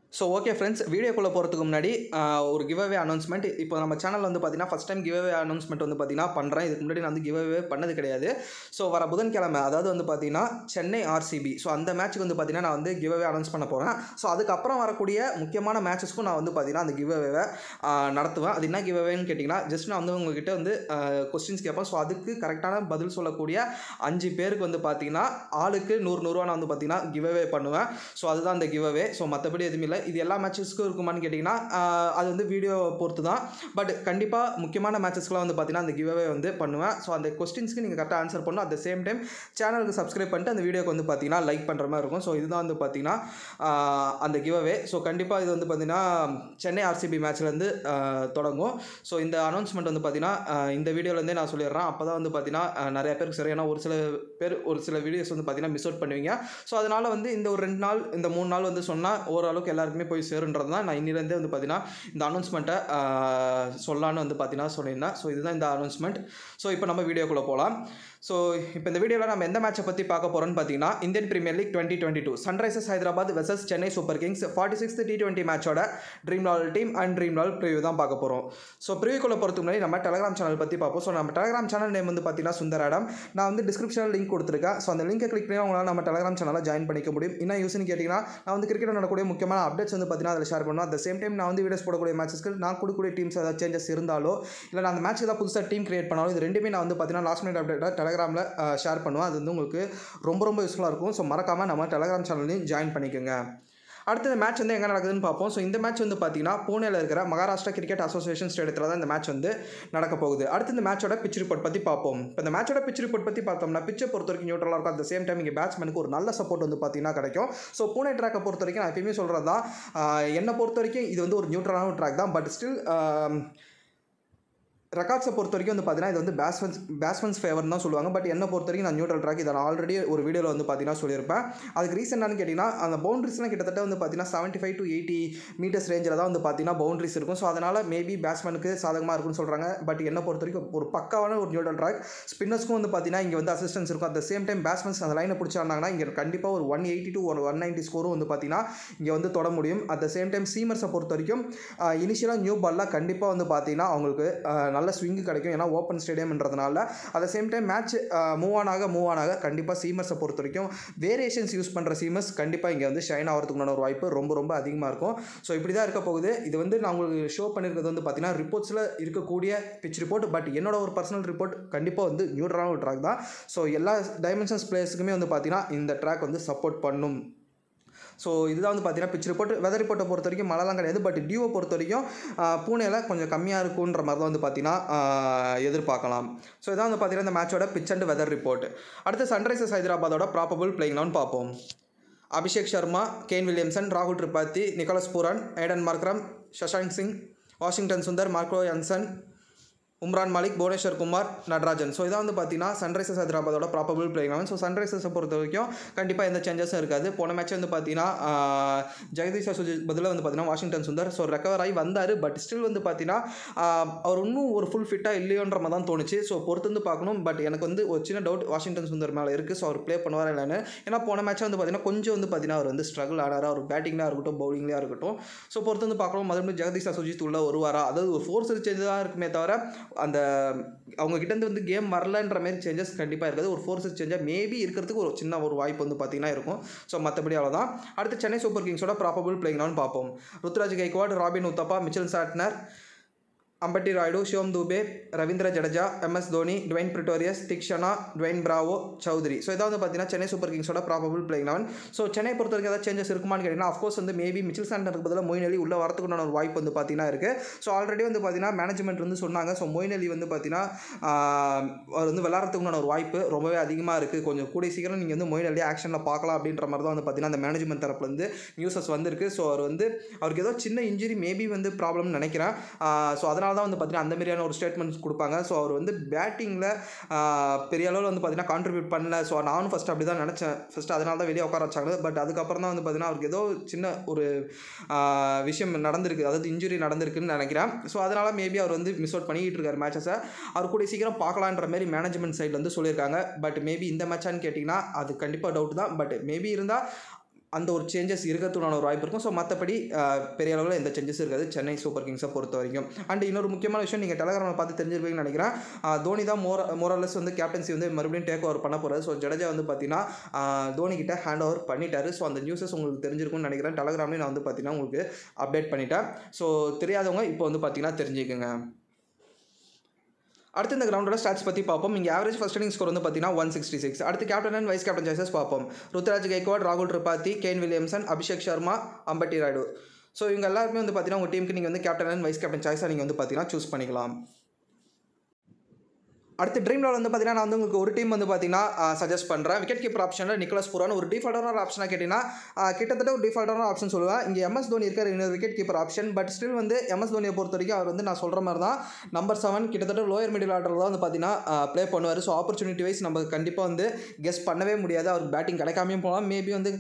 So okay friends, video குள்ள போறதுக்கு முன்னாடி ஒரு giveaway announcement. இப்போ நம்ம சேனல்ல வந்து பாத்தீனா first time giveaway announcement வந்து பாத்தீனா பண்றேன். இதுக்கு முன்னாடி நான் வந்து giveaway பண்ணது கிடையாது. சோ வர புதன்கிழமை அதாவது வந்து பாத்தீனா சென்னை RCB. சோ அந்த மேட்ச்க்கு வந்து பாத்தீனா நான் வந்து giveaway announce பண்ண போறேன். சோ அதுக்கு அப்புறம் வரக்கூடிய முக்கியமான மேட்சஸ்க்கு நான் வந்து பாத்தீனா அந்த giveaway நடத்துவேன். அது என்ன giveaway ன்னு கேட்டிங்கனா ஜஸ்ட் நான் வந்து உங்ககிட்ட வந்து क्वेश्चंस கேட்பேன். சோ அதுக்கு கரெக்ட்டான பதில் சொல்லக்கூடிய 5 பேருக்கு வந்து பாத்தீனா ஆளுக்கு 100 ரூபாய் நான் வந்து பாத்தீனா giveaway பண்ணுவேன். சோ அதுதான் அந்த giveaway. சோ மத்தபடி எதுவும் இல்ல. இது எல்லா மேட்சஸ்க்கும் இருக்குமான்னு கேட்டிங்கன்னா அது வந்து வீடியோ பொறுத்து தான். பட் கண்டிப்பாக முக்கியமான மேட்சஸ்க்குலாம் வந்து பார்த்தீங்கன்னா அந்த கிவ்அவே வந்து பண்ணுவேன். ஸோ அந்த கொஸ்டின்ஸ்க்கு நீங்கள் கரெக்டாக ஆன்சர் பண்ணணும். அட் த சேம் டைம் சேனலுக்கு சப்ஸ்கிரைப் பண்ணிட்டு அந்த வீடியோக்கு வந்து பார்த்தீங்கன்னா லைக் பண்ணுற மாதிரி இருக்கும். ஸோ இதுதான் வந்து பார்த்தீங்கன்னா அந்த கிவ்அவே. ஸோ கண்டிப்பாக இது வந்து பார்த்தீங்கன்னா சென்னை RCB மேட்ச்லேருந்து தொடங்கும். ஸோ இந்த அனௌன்ஸ்மெண்ட் வந்து பார்த்தீங்கன்னா இந்த வீடியோலேருந்தே நான் சொல்லிடுறேன். அப்போ தான் வந்து பார்த்தீங்கன்னா நிறைய பேருக்கு சரி. ஏன்னா ஒரு சில பேர் ஒரு சில வீடியோஸ் வந்து பார்த்தீங்கன்னா மிஸ் அவுட் பண்ணுவீங்க. ஸோ அதனால் வந்து இந்த ஒரு 2 நாள் இந்த 3 நாள் வந்து சொன்னால் ஓரளவுக்கு எல்லாருக்குமே போய் சேருன்றது தான் நான் இன்னிலேருந்தே வந்து பார்த்தீங்கன்னா இந்த அனௌன்ஸ்மெண்ட்டை சொல்லான்னு வந்து பார்த்தீங்கன்னா சொல்லியிருந்தேன். ஸோ இதுதான் இந்த அனௌன்ஸ்மெண்ட். ஸோ இப்போ நம்ம வீடியோக்குள்ளே போகலாம். ஸோ இப்போ இந்த வீடியோவில் நம்ம எந்த மேட்சை பற்றி பார்க்க போகிறோம்னு பார்த்தீங்கன்னா Indian Premier League 2022 Sunrisers Hyderabad versus Chennai Super Kings 46th T20 மேட்சோட Dream11 team and Dream11 preview தான் பார்க்க போகிறோம். ஸோ ப்ரிவ்யூக்குள்ளே போகிறதுக்கு முன்னாடி நம்ம டெலிகிராம் சேனல் பற்றி பார்ப்போம். ஸோ நம்ம டெலிகிராம் சேனல் நேம் வந்து பார்த்தீங்கன்னா சுந்தர் ஆடம். நான் வந்து டிஸ்கிரிப்ஷனில் லிங்க் கொடுத்துருக்கேன். ஸோ அந்த லிங்கை கிளிக் பண்ணி உங்களால் நம்ம டெலிகிராம் சேனலில் ஜாயின் பண்ணிக்க முடியும். என்ன யூஸ்னு கேட்டிங்கன்னா நான் வந்து கிரிக்கெட் நடக்கக்கூடிய முக்கியமான அப்டேட்ஸ் வந்து பார்த்தீங்கன்னா அதில் ஷேர் பண்ணுவேன். அட் த சேம் டைம் நான் வந்து வீடியோஸ் போடக்கூடிய மேட்சஸ்க்கு நான் கொடுக்கக்கூடிய டீம்ஸ் ஏதாவது சேஞ்சஸ் இருந்தாலோ இல்லை நான் அந்த மேட்ச் ஏதாவது புதுசாக டீம் கிரியேட் பண்ணாலும் இது ரெண்டுமே நான் வந்து பார்த்தீங்கன்னா லாஸ்ட் மினிட் அப்டேட்டாக டெலிகிராமில் ஷேர் பண்ணுவேன். அது வந்து உங்களுக்கு ரொம்ப யூஸ்ஃபுல்லாக இருக்கும். ஸோ மறக்காமல் நம்ம டெலிகிராம் சேனல்லையும் ஜாயின் பண்ணிக்கோங்க. அடுத்த மேட்ச் வந்து எங்கே நடக்குதுன்னு பார்ப்போம். ஸோ இந்த மேட்ச் வந்து பார்த்தீங்கன்னா பூனேல இருக்கிற மகாராஷ்டிரா கிரிக்கெட் அசோசியேஷன் ஸ்டேடியத்தில் தான் இந்த மேட்ச் வந்து நடக்க போகுது. அடுத்து இந்த மேட்சோட பிச் ரிப்போர்ட் பற்றி பார்ப்போம். இப்போ இந்த மேட்சோட பிச் ரிப்போர்ட் பற்றி பார்த்தோம்னா பிச்சை பொறுத்த வரைக்கும் நியூட்ரலாக இருக்கும். அட் த சேம் டைம் இங்கே பேட்ஸ்மேனுக்கு ஒரு நல்ல சப்போர்ட் வந்து பார்த்தீங்கன்னா கிடைக்கும். ஸோ பூனே ட்ராக்கை பொறுத்த வரைக்கும் நான் எப்பயுமே சொல்கிறது தான், என்னை பொறுத்த வரைக்கும் இது வந்து ஒரு நியூட்ரலான ட்ராக் தான். பட் ஸ்டில் ரெக்கார்ட்ஸை பொறுத்த வரைக்கும் வந்து பார்த்தீங்கன்னா இது வந்து பேட்ஸ்மேன்ஸ் ஃபேவர்னு தான் சொல்லுவாங்க. பட் என்னை பொறுத்த வரைக்கும் நான் நியூட்ரல் ட்ராக் இதை நான் ஆல்ரெடி ஒரு வீடியோவில் வந்து பார்த்தீங்கன்னா சொல்லியிருப்பேன். அதுக்கு ரீசன் என்னன்னு கேட்டிங்கன்னா அந்த பவுண்டரிஸ்லாம் கிட்டத்தட்ட வந்து பார்த்தீங்கன்னா 75 to 80 மீட்டர்ஸ் ரேஞ்சில் தான் வந்து பார்த்தீங்கன்னா பவுண்டரிஸ் இருக்கும். ஸோ அதனால் மேபி பேட்ஸ்மேனுக்கு சாதகமாக இருக்குன்னு சொல்கிறாங்க. பட் என்னை பொறுத்த வரைக்கும் ஒரு பக்காவான ஒரு நியூட்ரல் ட்ராக். ஸ்பின்னர்ஸ்க்கும் வந்து பார்த்தீங்கன்னா இங்கே வந்து அசிஸ்டன்ஸ் இருக்கும். At the same time batsmen அந்த லைனை பிடிச்சாங்கன்னா இங்கே கண்டிப்பாக ஒரு 180 to 190 ஸ்கோரும் வந்து பார்த்தீங்கன்னா இங்கே வந்து தொட முடியும். அட் த சேம் டைம் சீமர்ஸை பொறுத்த வரைக்கும் இனிஷியலாக நியூ பால்லாம் கண்டிப்பாக வந்து பார்த்தீங்கன்னா அவங்களுக்கு நல்ல ஸ்விங்கு கிடைக்கும். ஏன்னா ஓப்பன் ஸ்டேடியம்ன்றதுனால at the same time match move ஆனாக கண்டிப்பாக சீமர்ஸை பொறுத்த வரைக்கும் வேரியேஷன்ஸ் யூஸ் பண்ணுற சீமர்ஸ் கண்டிப்பாக இங்கே வந்து ஷைன் ஆகிறதுக்குண்டான ஒரு வாய்ப்பு ரொம்ப அதிகமாக இருக்கும். ஸோ இப்படி தான் இருக்க போகுது. இது வந்து நான் உங்களுக்கு ஷோ பண்ணியிருக்கிறது வந்து பார்த்தீங்கன்னா ரிப்போர்ட்ஸில் இருக்கக்கூடிய பிச் ரிப்போர்ட். பட் என்னோட ஒரு பர்சனல் ரிப்போர்ட் கண்டிப்பாக வந்து நியூட்ரலான ஒரு ட்ராக் தான். ஸோ எல்லா டைமென்ஷன்ஸ் பிளேயர்ஸுக்குமே வந்து பார்த்தீங்கன்னா இந்த ட்ராக் வந்து சப்போர்ட் பண்ணும். ஸோ இதுதான் வந்து பார்த்தீங்கன்னா பிச் ரிப்போர்ட். வெதர் ரிப்போர்ட்டை பொறுத்த வரைக்கும் மழைலாம் கிடையாது. பட் டியூவை பொறுத்த வரைக்கும் பூனேல கொஞ்சம் கம்மியாக இருக்குன்ற மாதிரி தான் வந்து பார்த்தீங்கன்னா எதிர்பார்க்கலாம். ஸோ இதான் வந்து பார்த்தீங்கன்னா இந்த மேட்சோட பிச் அண்ட் வெதர் ரிப்போர்ட். அடுத்து சன்ரைசர்ஸ் ஹைதராபாதோட ப்ராபபிள் பிளேயிங் லெவன் பார்ப்போம். அபிஷேக் சர்மா, கேன் வில்லியம்சன், ராகுல் Tripathi, Nicholas Pooran, Aiden Markram, Shashank Singh, Washington Sundar, Marco Jansen, Umran Malik, Bhuvneshwar Kumar, Natarajan. So இதான் வந்து பார்த்தீங்கன்னா சன்ரைசர்ஸ் ஹைதராபாதோட ப்ராபபிள் பிளேயிங் லெவன். ஸோ சன்ரைசர்ஸை பொறுத்த வரைக்கும் கண்டிப்பாக எந்த சேஞ்சஸும் இருக்காது. போன மேட்ச் வந்து பார்த்தீங்கன்னா ஜெகதீஷ் அசுஜித் பதிலாக வந்து பார்த்தீங்கன்னா வாஷிங்டன் சுந்தர் ஸோ ரெக்கவர் ஆகி வந்தார். பட் ஸ்டில் வந்து பார்த்தீங்கன்னா அவர் இன்னும் ஒரு ஃபுல் ஃபிட்டாக இல்லையோன்ற மாதிரி தான் தோணுச்சு. ஸோ பொறுத்து வந்து பார்க்கணும். பட் எனக்கு வந்து ஒரு சின்ன டவுட் வாஷிங்டன் சுந்தர் மேலே இருக்குது. ஸோ அவர் ப்ளே பண்ணுவார் இல்லைன்னு. ஏன்னா போன மேட்ச் வந்து பார்த்தீங்கன்னா கொஞ்சம் வந்து பார்த்தீங்கன்னா அவர் வந்து ஸ்ட்ரகிள் ஆனார். அவர் பேட்டிங்லாம் இருக்கட்டும் பவுலிங்லேயே இருக்கட்டும். ஸோ பொறுத்து வந்து பார்க்கணும். மறுபடியும் ஜெகதீஷ் அசுஜித் உள்ள வருவாரா, அதாவது ஒரு ஃபோர்ஸ் சேஞ்ச் தான் இருக்குமே தவிர அந்த அவங்க கிட்டேருந்து வந்து கேம் வரலன்ற மாதிரி சேஞ்சஸ் கண்டிப்பாக இருக்காது. ஒரு ஃபோர்ஸ் சேஞ்சாக மேபி இருக்கிறதுக்கு ஒரு சின்ன ஒரு வாய்ப்பு வந்து பார்த்தீங்கன்னா இருக்கும். ஸோ மற்றபடி அவ்வளோதான். அடுத்து சென்னை சூப்பர் கிங்ஸோட ப்ராபபிள் பிளேயிங் லெவன் பார்ப்போம். Ruturaj Gaikwad, Robin Uthappa, Mitchell Santner, Ambati Rayudu, Shivam Dube, Ravindra Jadeja, MS Dhoni, Dwaine Pretorius, Theekshana, Dwayne Bravo, Choudhary. So இதான் வந்து பார்த்தீங்கன்னா சென்னை சூப்பர் கிங்ஸோட probable playing eleven. So Chennai பொறுத்த வரைக்கும் ஏதாவது சேஞ்சஸ் இருக்குமான்னு கேட்டிங்கன்னா அஃப்கோர்ஸ் வந்து மேபி மிச்சல் சாண்டருக்கு பதிலாக மொயின் அலி உள்ள வரத்துக்குண்டான ஒரு வாய்ப்பு வந்து பார்த்தீங்கன்னா இருக்குது. ஸோ ஆல்ரெடி வந்து பார்த்தீங்கன்னா மேனேஜ்மெண்ட் வந்து சொன்னாங்க. ஸோ மொயின் அலி வந்து பார்த்தீங்கன்னா அவர் வந்து விளாட்றதுக்குண்டான ஒரு வாய்ப்பு ரொம்பவே அதிகமாக இருக்குது. கொஞ்சம் கூடிய சீக்கிரம் நீங்கள் வந்து மொயின் அலி ஆக்ஷனில் பார்க்கலாம் அப்படின்ற மாதிரி தான் வந்து பார்த்தீங்கன்னா அந்த மேனேஜ்மெண்ட் தரப்புலேருந்து நியூஸஸ் வந்திருக்கு. ஸோ அவர் வந்து அவருக்கு ஏதோ சின்ன இன்ஜுரி மேபி வந்து ப்ராப்ளம்னு நினைக்கிறேன். ஸோ அதனால தான் வந்து பார்த்தீங்கன்னா அந்த ஒரு ஸ்டேட்மெண்ட்ஸ் கொடுப்பாங்க. ஸோ அவர் வந்து பேட்டிங்கில் பெரிய அளவில் வந்து பார்த்தீங்கன்னா கான்ட்ரிபியூட் பண்ணல. ஸோ நானும் ஃபஸ்ட்டு அப்படி தான் நினச்சேன். ஃபஸ்ட்டு அதனால தான் வெளியே உட்கார வச்சாங்க. பட் அதுக்கப்புறம் தான் வந்து பார்த்தீங்கன்னா அவருக்கு ஏதோ சின்ன ஒரு விஷயம் நடந்திருக்கு, அதாவது இன்ஜுரி நடந்திருக்குன்னு நினைக்கிறேன். ஸோ அதனால் மேபி அவர் வந்து மிஸ் அவுட் பண்ணிக்கிட்டு இருக்கார் மேட்சஸை. அவர் கூட சீக்கிரம் பார்க்கலான்ற மாதிரி மேனேஜ்மெண்ட் சைடில் வந்து சொல்லியிருக்காங்க. பட் மேபி இந்த மேட்சான்னு கேட்டிங்கன்னா அது கண்டிப்பாக டவுட் தான். பட் மேபி இருந்தால் அந்த ஒரு சேஞ்சஸ் இருக்கிறதுக்கான ஒரு வாய்ப்பு இருக்கும். ஸோ மற்றபடி பெரிய அளவில் எந்த சேஞ்சஸும் இருக்காது சென்னை சூப்பர் கிங்ஸை பொறுத்த வரைக்கும். அண்ட் இன்னொரு முக்கியமான விஷயம் நீங்கள் டெலகிராமில் பார்த்து தெரிஞ்சிருப்பீங்கன்னு நினைக்கிறேன். தோனி தான் மோரலஸ் வந்து கேப்டன்சி வந்து மறுபடியும் டேக் ஓவர் பண்ண போகிறாரு. ஸோ ஜடேஜா வந்து பார்த்தீங்கன்னா தோனி கிட்ட ஹேண்ட் ஓவர் பண்ணிட்டாரு. ஸோ அந்த நியூஸஸ் உங்களுக்கு தெரிஞ்சிருக்கும்னு நினைக்கிறேன். டெலகிராம்லேயும் நான் வந்து பார்த்தீங்கன்னா உங்களுக்கு அப்டேட் பண்ணிட்டேன். ஸோ தெரியாதவங்க இப்போ வந்து பார்த்தீங்கன்னா தெரிஞ்சுக்கோங்க. அடுத்து இந்த கிரவுண்டோட ஸ்டாட்ஸ் பற்றி பார்ப்போம். இங்கே ஆவரேஜ் ஃபர்ஸ்ட் இன்னிங் ஸ்கோர் வந்து பார்த்தீங்கன்னா 166. அடுத்து captain and vice captain choices பார்ப்போம். ருத்ராஜ் கைக்வாட், ராகுல் Tripathi, Kane Williamson, Abhishek Sharma, Ambati Rayudu. So இவங்க எல்லாருமே வந்து பார்த்தீங்கன்னா உங்கள் டீமுக்கு நீங்கள் வந்து கேப்டன் அண்ட் வைஸ் கேப்டன் சாய்ஸாக நீங்கள் வந்து பார்த்தீங்கன்னா சூஸ் பண்ணிக்கலாம். அடுத்து ட்ரீம்11 வந்து பார்த்தீங்கன்னா நான் வந்து உங்களுக்கு ஒரு டீம் வந்து பார்த்தீங்கன்னா சஜஸ்ட் பண்ணுறேன். விக்கெட் கீப்பர் ஆப்ஷனில் நிக்கோலஸ் புரான் ஒரு டிஃபால்ட்டான ஆப்ஷனாக கேட்டிங்கன்னா கிட்டத்தட்ட ஒரு டிஃபால்ட்டான ஆப்ஷன் சொல்லுவேன். இங்கே எம்எஸ் தோனி இருக்கார் இன்னொரு wicket keeper option. But still வந்து எம்எஸ் தோனியை பொறுத்த வரைக்கும் அவர் வந்து நான் சொல்கிற மாதிரி தான் நம்பர் 7 கிட்டத்தட்ட லோயர் மிடில் ஆர்டரில் தான் வந்து பார்த்தீங்கன்னா ப்ளே பண்ணுவார். ஸோ ஆப்பர்ச்சுனிட்டி வைஸ் நம்ம கண்டிப்பாக வந்து கெஸ் பண்ணவே முடியாது. அவருக்கு பேட்டிங் கிடைக்காமையும் போகலாம். மேபி வந்து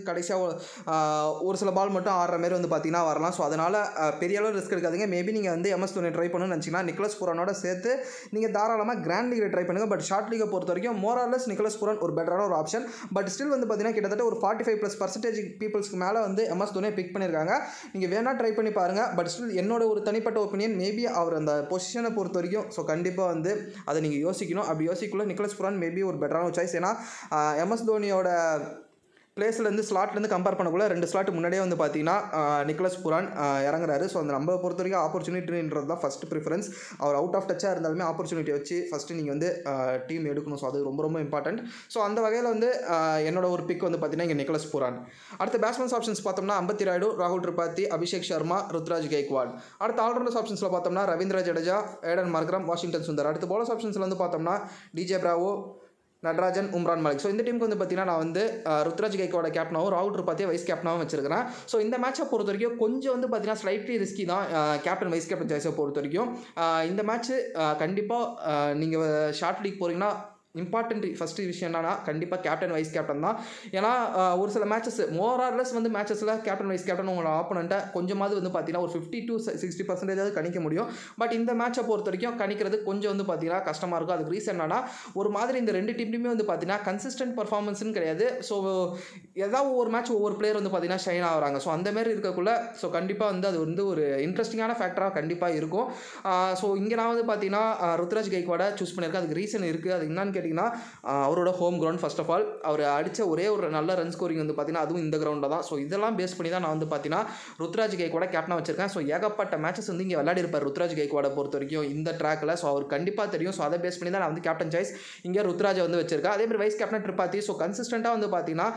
கடைசியாக ஒரு சில பால் மட்டும் ஆடுற மாதிரி வந்து பார்த்தீங்கன்னா வரலாம். ஸோ அதனால் பெரிய அளவு ரிஸ்க் எடுக்காதீங்க. மேபி நீங்கள் வந்து எம்எஸ் தோனி ட்ரை பண்ணணும்னு நினச்சிங்கன்னா நிக்கோலஸ் புரானோட சேர்த்து நீங்கள் தாராளமாக கிராண்ட் லீக் ட்ரை பண்ணுங்கள். பட் ஷார்ட் லீகை பொறுத்த வரைக்கும் மோராலஸ் நிக்கோலஸ் புரான் ஒரு பெட்டரான ஒரு ஆப்ஷன். பட் ஸ்டில் வந்து பார்த்தீங்கன்னா கிட்டத்தட்ட ஒரு 45+% பீப்புள்ஸ்க்கு மேலே வந்து எம்எஸ் தோனியை பிக் பண்ணியிருக்காங்க. நீங்கள் வேணா ட்ரை பண்ணி பாருங்கள். பட் ஸ்டில் என்னோட ஒரு தனிப்பட்ட ஒப்பீனியன் மேபி அவர் அந்த பொசிஷனை பொறுத்த வரைக்கும் ஸோ கண்டிப்பாக வந்து அதை நீங்கள் யோசிக்கணும். அப்படி யோசிக்கல நிக்கோலஸ் புரான் மேபி ஒரு பெட்டரான சாய்ஸ். ஏன்னா எம்எஸ் தோனியோட பிளேஸ்லேருந்து ஸ்லாட்லேருந்து கம்பேர் பண்ணக்குள்ள 2 ஸ்லாட் முன்னாடியே வந்து பார்த்தீங்கன்னா நிக்கோலஸ் புரான் இறங்குறாரு. ஸோ அந்த நம்ம பொறுத்த வரைக்கும் ஆப்பர்ச்சுனிட்டின்றது தான் ஃபஸ்ட் ப்ரிஃபரன்ஸ். அவர் அவுட் ஆஃப் டச்சாக இருந்தாலுமே ஆப்பர்ச்சுனிட்டி வச்சு ஃபஸ்ட்டு நீங்கள் வந்து டீம் எடுக்கணும். ஸோ அது ரொம்ப ரொம்ப இம்பார்ட்டன்ட். ஸோ அந்த வகையில் வந்து என்னோட ஒரு பிக் வந்து பார்த்தீங்கன்னா இங்கே நிக்கோலஸ் புரான். அடுத்த பேட்ஸ்மேன்ஸ் ஆப்ஷன்ஸ் பார்த்தோம்னா அம்பத்தி ராயுடு, ராகுல் திரிபாதி, அபிஷேக் சர்மா, ருத்ராஜ் கைக்வாட். அடுத்த ஆல்ரவுண்டர்ஸ் ஆப்ஷன்ஸில் பார்த்தோம்னா Ravindra Jadeja, Aiden Markram, Washington Sundar. அடுத்த பவுலர்ஸ் ஆப்ஷன்ஸில் வந்து பார்த்தோம்னா DJ Bravo, Natarajan, Umran Malik. So இந்த டீமுக்கு வந்து பார்த்தீங்கன்னா நான் வந்து ருத்ராஜ் கைக்வாட கேப்டனாகவும் ராகுல் திரிபாதியை வைஸ் கேப்டனாகவும் வச்சிருக்கிறேன். ஸோ இந்த மேட்சை பொறுத்த வரைக்கும் கொஞ்சம் வந்து பார்த்தீங்கன்னா ஸ்லைட்லி ரிஸ்கி தான் கேப்டன் வைஸ் கேப்டன் சாய்ஸை பொறுத்த வரைக்கும். இந்த மேட்ச்சு கண்டிப்பாக நீங்கள் ஷார்ட் லீக் போகிறீங்கன்னா இம்பார்ட்டன்ட் ஃபஸ்ட்டு விஷயம் என்னன்னா கண்டிப்பாக கேப்டன் வைஸ் கேப்டன் தான். ஏன்னா ஒரு சில மேட்சஸ் மோரார்லெஸ் வந்து மேட்சஸில் கேப்டன் வைஸ் கேப்டன் உங்களோட ஆப்போனண்ட்டை கொஞ்சமாவது வந்து பார்த்தீங்கன்னா ஒரு 50 to 60% கணிக்க முடியும். பட் இந்த மேட்சை பொறுத்த வரைக்கும் கணிக்கிறது கொஞ்சம் வந்து பார்த்தீங்கன்னா கஷ்டமாக இருக்கும். அதுக்கு ரீசன் என்னன்னா ஒரு மாதிரி இந்த 2 டீம்லையுமே வந்து பார்த்தீங்கன்னா கன்சிஸ்டன்ட் பர்ஃபார்மன்ஸ்னு கிடையாது. ஸோ ஏதாவது ஒவ்வொரு மேட்ச் ஒவ்வொரு பிளேயர் வந்து பார்த்தீங்கன்னா ஷைன் ஆகிறாங்க. ஸோ அந்த மாதிரி இருக்கக்குள்ள ஸோ கண்டிப்பாக வந்து அது வந்து ஒரு இன்ட்ரெஸ்டிங்கான ஃபேக்டராக கண்டிப்பாக இருக்கும். ஸோ இங்கே நான் வந்து பார்த்தீங்கன்னா ருத்ராஜ் கைக்வாட சூஸ் பண்ணியிருக்கேன். அதுக்கு ரீசன் இருக்குது. அது என்னன்னு கேட்டிங்கன்னா அவரோட home ground first of all அவர் அடித்த ஒரே ஒரு நல்ல ரன் ஸ்கோரிங் வந்து பார்த்தீங்கன்னா அதுவும் இந்த கிரவுண்டில் தான். ஸோ இதெல்லாம் பேஸ் பண்ணி தான் நான் வந்து பார்த்தீங்கன்னா ருத்ராஜ் கைக்வாட கேப்டனாக வச்சிருக்கேன். ஸோ ஏகப்பட்ட மேட்சஸ் வந்து இங்கே விளையாடி இருப்பார் ருத்ராஜ் கைக்வாட பொறுத்த வரைக்கும் இந்த ட்ராக்கில். ஸோ அவர் கண்டிப்பாக தெரியும். ஸோ அதை பேஸ் பண்ணி தான் நான் வந்து கேப்டன் சாய்ஸ் இங்கே ருத்ராஜை வந்து வச்சிருக்கேன். அதே மாதிரி வைஸ் கேப்டன் திரிபாதி. ஸோ கன்சிஸ்டண்ட்டாக வந்து பார்த்தீங்கன்னா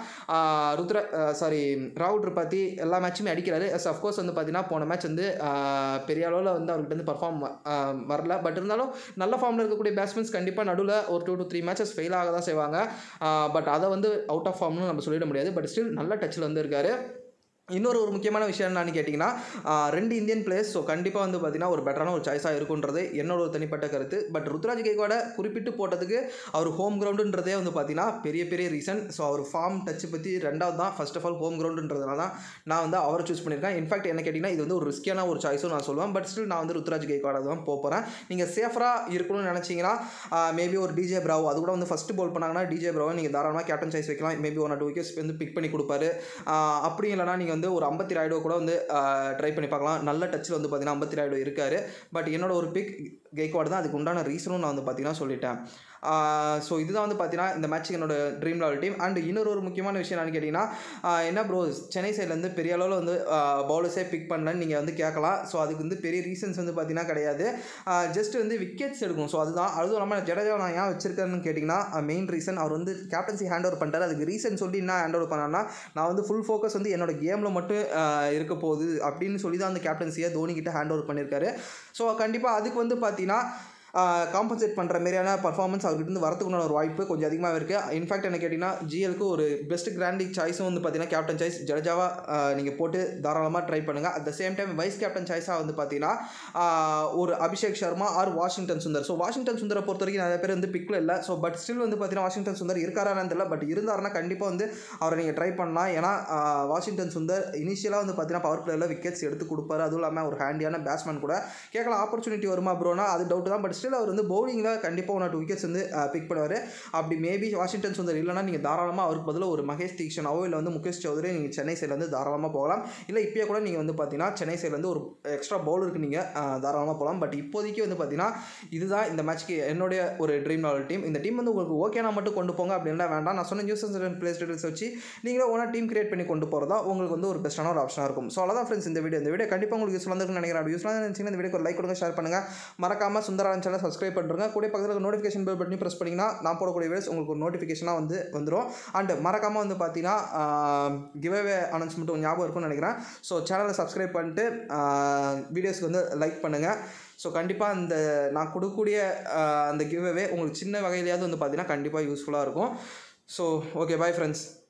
ராகுல் திரிபாதி எல்லா மேட்சுமே அடிக்கிறாரு. அஃப்கோர்ஸ் வந்து பார்த்தீங்கன்னா போன மேட்ச் வந்து பெரிய அளவில் வந்து அவர்கிட்ட வந்து பர்ஃபார்ம் வரல. பட் இருந்தாலும் நல்ல ஃபார்மில் இருக்கக்கூடிய பேட்ஸ்மேன்ஸ் கண்டிப்பாக நடுவில் ஒரு 2 to 3 மேட்சஸ் ஃபெயில் ஆக தான் செய்வாங்க. பட் அதை வந்து அவுட் ஆஃப் ஃபார்ம்னு நம்ம சொல்லிட முடியாது. பட் ஸ்டில் நல்ல டச்சில் வந்து இருக்காரு. இன்னொரு ஒரு முக்கியமான விஷயம் என்னன்னு கேட்டிங்கன்னா 2 இந்தியன் பிளேயர்ஸ். ஸோ கண்டிப்பாக வந்து பார்த்தீங்கன்னா ஒரு பெட்டரான ஒரு சாய்ஸாக இருக்குன்றது என்னோட ஒரு தனிப்பட்ட கருத்து. பட் ருத்ராஜ் கைக்வாட குறிப்பிட்டு போட்டதுக்கு அவர் ஹோம் கிரவுண்டுன்றதே வந்து பார்த்தீங்கன்னா பெரிய ரீசன். ஸோ அவர் ஃபார்ம் டச்சு பற்றி 2வது தான். ஃபர்ஸ்ட் ஆஃப் ஆல் ஹோம் கிரவுண்டுன்றதுனால தான் நான் வந்து அவரை சூஸ் பண்ணியிருக்கேன். இன்ஃபேக்ட் என்ன கேட்டிங்கன்னா இது வந்து ஒரு ரிஸ்கியான ஒரு சாய்ஸும் நான் சொல்லுவேன். பட் ஸ்டில் நான் வந்து ருத்ராஜ் கைக்வாட தான் போகிறேன். நீங்கள் சேஃபராக இருக்கணும்னு நினச்சிங்கன்னா மேபி ஒரு டிஜே பிராவோ அது கூட வந்து ஃபஸ்ட்டு பால் பண்ணாங்கன்னா டிஜே பிராவோ நீங்கள் தாராளமாக கேப்டன் சாய்ஸ் வைக்கலாம். மேபி 1 or 2 விக்கெட்ஸ் வந்து பிக் பண்ணி கொடுப்பாரு. அப்படி இல்லைனா நீங்கள் வந்து ஒரு அம்பத்தி ராயுடு கூட வந்து ட்ரை பண்ணி பார்க்கலாம். நல்ல டச்சில் வந்து பார்த்தீங்கன்னா அம்பத்தி ராயுடு இருக்காரு. பட் என்னோட ஒரு பிக் கைக்வாட் தான். அதுக்கு உண்டான ரீசனும் நான் வந்து பார்த்தீங்கன்னா சொல்லிட்டேன். ஸோ இதுதான் வந்து பார்த்தீங்கன்னா இந்த மேட்ச்சுக்கு என்னோட ட்ரீம்11 டீம். அண்ட் இன்னொரு ஒரு முக்கியமான விஷயம் என்னன்னு கேட்டிங்கன்னா என்ன ப்ரோ சென்னை சைட்லேருந்து பெரிய அளவில் வந்து பவுலர்ஸே பிக் பண்ணலன்னு நீங்கள் வந்து கேட்கலாம். ஸோ அதுக்கு வந்து பெரிய ரீசன்ஸ் வந்து பார்த்தீங்கன்னா கிடையாது. ஜஸ்ட் வந்து விக்கெட்ஸ் எடுக்கணும். ஸோ அதுவும் இல்லாமல் ஜடேஜா நான் ஏன் வச்சிருக்கேன்னு கேட்டிங்கன்னா மெயின் ரீசன் அவர் வந்து கேப்டன்சி ஹேண்ட் ஓவர் பண்ணிட்டார். அதுக்கு ரீசன் சொல்லி என்ன ஹேண்ட் ஓவர் பண்ணான்னா நான் வந்து ஃபுல் ஃபோக்கஸ் வந்து என்னோட கேமில் மட்டும் இருக்க போகுது அப்படின்னு சொல்லி தான் அந்த கேப்டன்சியை தோனி கிட்ட ஹேண்ட் ஓவர் பண்ணியிருக்காரு. ஸோ கண்டிப்பாக அதுக்கு வந்து பார்த்தீங்கன்னா காம்பன்சேட் பண்ணுற மாதிரியான பர்ஃபார்மன்ஸ் அவர்கிட்ட வரத்துக்குள்ள ஒரு வாய்ப்பு கொஞ்சம் அதிகமாக இருக்குது. இன்ஃபேக்ட் என்ன கேட்டிங்கன்னா ஜிஎலுக்கு ஒரு பெஸ்ட் கிராண்ட் லீக் சாய்ஸும் வந்து பார்த்தீங்கன்னா கேப்டன் சாய்ஸ் ஜடேஜாவாக நீங்கள் போட்டு தாராளமாக ட்ரை பண்ணுங்கள். At the same time vice captain சாய்ஸாக வந்து பார்த்தீங்கன்னா ஒரு Abhishek Sharma or Washington Sundar. So Washington சுந்தரை பொறுத்த வரைக்கும் நிறைய பேர் வந்து பிக்கில் இல்லை. ஸோ பட் ஸ்டில் வந்து பார்த்தீங்கன்னா வாஷிங்டன் சுந்தர் இருக்காரான்னு தெரியல. பட் இருந்தாருன்னா கண்டிப்பாக வந்து அவரை நீங்கள் ட்ரை பண்ணலாம். ஏன்னா வாஷிங்டன் சுந்தர் இனிஷியலாக வந்து பார்த்தீங்கன்னா பவர் பிளேயில் விக்கெட்ஸ் எடுத்து கொடுப்பாரு. அதுவும் இல்லாமல் ஒரு ஹேண்டியான பேட்ஸ்மேன் கூட கேட்கலாம் ஆப்பர்ச்சுனிட்டி வருமா ப்ரோனா அது டவுட் தான். பட் ஸ்டில் அவர் வந்து பவுலிங்கில் கண்டிப்பாக 1 or 2 விக்கெட்ஸ் வந்து பிக் பண்ணுவார். அப்படி மேபி வாஷிங்டன் சுந்தர் இல்லைனா நீங்கள் தாராளமாக அவருக்கு பதிலாக ஒரு மகேஷ் தீக்ஷனாவோ இல்லை வந்து முகேஷ் சௌத்ரி நீங்கள் சென்னை சைடில் வந்து தாராளமாக போகலாம். இல்லை இப்போயே கூட நீங்கள் வந்து பார்த்தீங்கன்னா சென்னை சைடில் வந்து ஒரு எக்ஸ்ட்ரா பவுலருக்கு நீங்கள் தாராளமாக போகலாம். பட் இப்போதைக்கு வந்து பார்த்தீங்கன்னா இதுதான் இந்த மேட்ச்க்கு என்னுடைய ஒரு ட்ரீம் 11 டீம். இந்த டீம் வந்து உங்களுக்கு ஓகேனா மட்டும் கொண்டு போங்க அப்படின்னா வேண்டாம். நான் சொன்ன நியூஸ் அண்ட் பிளேஸ் டீடைல்ஸ் வச்சு நீங்களே ஒன்றா டீம் கிரியேட் பண்ணி கொண்டு போகிறதா உங்களுக்கு வந்து ஒரு பெஸ்ட்டான ஒரு ஆப்ஷனாக இருக்கும். ஸோ அவ்வளோதான் ஃப்ரெண்ட்ஸ் இந்த வீடியோ கண்டிப்பாக உங்களுக்கு யூஸ்ஃபுல்லாக இருக்குன்னு நினைக்கிறேன். அப்படி யூஸ்ஃபுல்லாக இருந்துச்சுன்னா இந்த வீடியோக்கு ஒரு லைக் கொடுங்க, ஷேர் பண்ணுங்கள். மறக்காமல் சுந்தரான் சேனல் சப்ஸ்கிரைப் பண்ணுறங்க. கூட பக்கத்தில் நோட்டிஃபிகேஷன் பெல் பட்டனையும் ப்ரெஸ் பண்ணிங்கன்னா நான் போடக்கூடிய வீடியோஸ் உங்களுக்கு ஒரு நோட்டிஃபிகேஷனாக வந்துடும். அண்ட் மறக்காமல் வந்து பார்த்தீங்கன்னா கிவ்அவே அனௌன்ஸ்மெண்ட் ஞாபகம் இருக்கும்னு நினைக்கிறேன். ஸோ சேனலை சப்ஸ்கிரைப் பண்ணிட்டு வீடியோஸ்க்கு வந்து லைக் பண்ணுங்கள். ஸோ கண்டிப்பாக அந்த நான் கொடுக்கக்கூடிய அந்த கிவ்அவே உங்களுக்கு சின்ன வகையிலையாவது வந்து பார்த்தீங்கன்னா கண்டிப்பாக யூஸ்ஃபுல்லாக இருக்கும். So okay, bye friends.